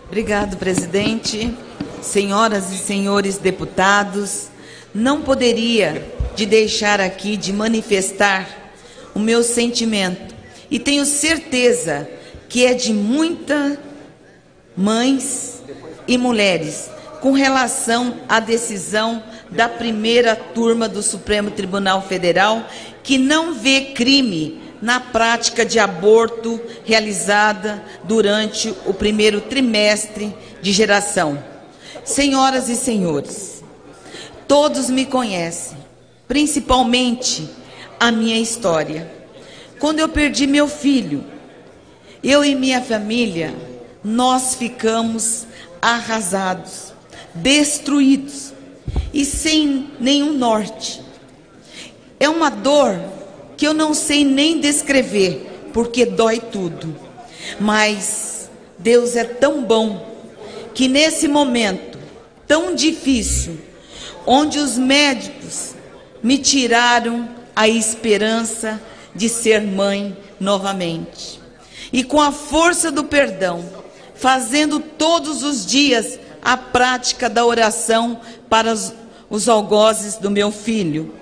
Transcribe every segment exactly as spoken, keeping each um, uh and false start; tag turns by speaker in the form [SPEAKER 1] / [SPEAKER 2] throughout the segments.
[SPEAKER 1] Obrigado, presidente. Senhoras e senhores deputados, não poderia de deixar aqui de manifestar o meu sentimento, e tenho certeza que é de muitas mães e mulheres, com relação à decisão da primeira turma do Supremo Tribunal Federal, que não vê crime na prática de aborto realizada durante o primeiro trimestre de geração. Senhoras e senhores, todos me conhecem, principalmente a minha história. Quando eu perdi meu filho, eu e minha família, nós ficamos arrasados, destruídos e sem nenhum norte. É uma dor que eu não sei nem descrever, porque dói tudo. Mas Deus é tão bom que nesse momento tão difícil, onde os médicos me tiraram a esperança de ser mãe novamente, e com a força do perdão, fazendo todos os dias a prática da oração para os, os algozes do meu filho,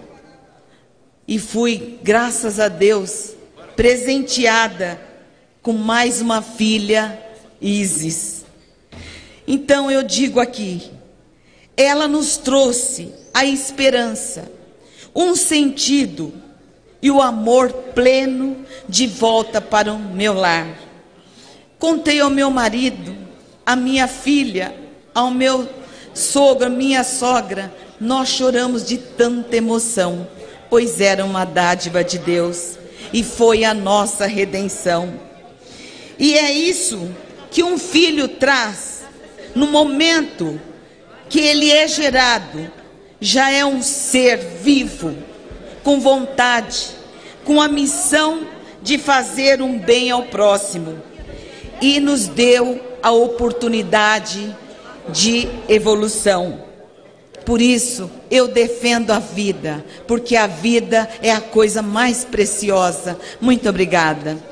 [SPEAKER 1] e fui, graças a Deus, presenteada com mais uma filha, Isis. Então eu digo aqui, ela nos trouxe a esperança, um sentido e o amor pleno de volta para o meu lar. Contei ao meu marido, à minha filha, ao meu sogro, à minha sogra, nós choramos de tanta emoção, pois era uma dádiva de Deus e foi a nossa redenção. E é isso que um filho traz no momento que ele é gerado, já é um ser vivo, com vontade, com a missão de fazer um bem ao próximo, e nos deu a oportunidade de evolução. Por isso, eu defendo a vida, porque a vida é a coisa mais preciosa. Muito obrigada.